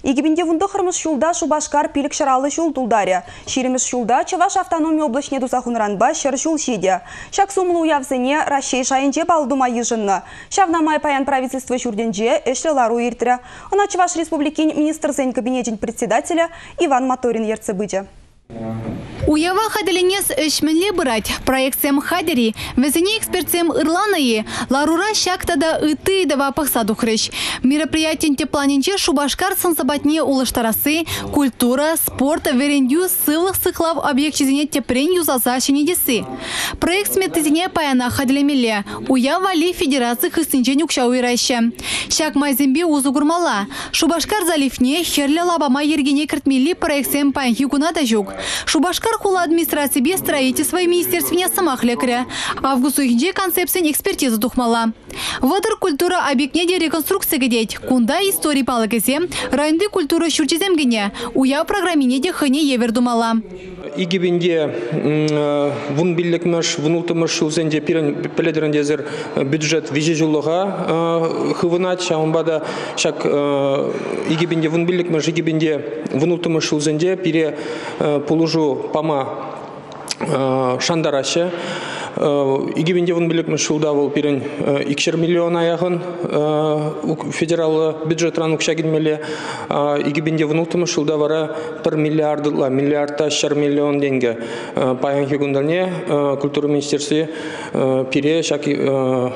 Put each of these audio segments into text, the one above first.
Игибинде вунды хырмыз шулда Шубашкар пилік шыралы шул тулдаре. Ширеміз шулда Чаваш автономия облачне дузахунранба шыр шул шеде. Шак сумлы уявзыне Рашей шайынже балдума ежынны. Шавнамай паян правительство шурденже эшлелару иртірі. Она Чаваш республикин министр-зен кабинетин председателя Иван Моторин ерцебыде. Уява хаделенес эшменле брать проекциям хадери, везене экспертиям Ирлании, ларура щактада ыты дава пахсаду хрыщ. Мероприятие тепланинче Шубашкар сансабатне улыштарасы, культура, спорт, верендю, сылых сыклав объект чизине тепренью за защине десы. Проект сметизине паяна хаделемеле, уява ли федерации хыстынче нюкша уйрайще. Щак майзембе узугурмала. Шубашкар залифне херле лабама ергене кертмели проекциям паян хикунада жук. Шубашкар хула администрации без строительства и министерстве самых лекаря. Августу инде концепция экспертизы тухмала. Вадыр культура объектне реконструкция гедеть. Кунда истории палакесе, районды культура шурчиземгене. Уя программине де хыне евердумала. Игибинде вун билликмеш, вунултымеш шулзенде пеледерендезер бюджет виже жуллага хывынат, шамбада шак игибинде вун билликмеш, игибинде вунултымеш шулзенде пире полужу пама шандараще. Игибинде вун биликмеш шулда вол пирен 2 миллион аяғын федерал бюджетран укшагинмеле. Игибинде вунултымеш шулда вара 1 миллиардта 4 миллион деньги. Паян хигундалне культура министерстве пире шаки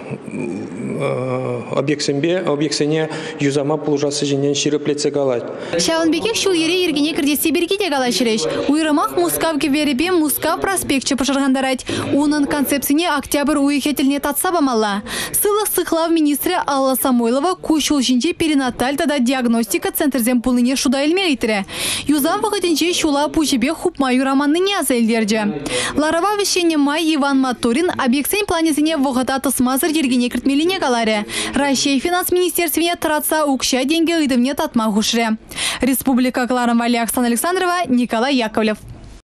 объектсене юзама полужасы женен ширеплеце галать. Шаванбекек шул ере ергене кірдесі бергеде галашырыш. Уйрамақ Мускав кеверебе Мускав проспектче пашаргандарать. Унын концепсине октябрь уйхетельне татсабамала. Сылық сықлав министрі Алла Самойлова кушул жинче перинаталь тада диагностика центрзем пулыне шуда элмейтірі. Юзам вағытынче шула пучебе хупма юраманны не азелдерже. Ларава вещене май Иван Моторин объектсен планезине вғыта тысмазыр ергене кіртмеліне галаре. Россия финанс министерстве тратса укща деньги ыдымне татма хушре. Республика Кларам Вали Оксана Александрова, Николай Яковлев.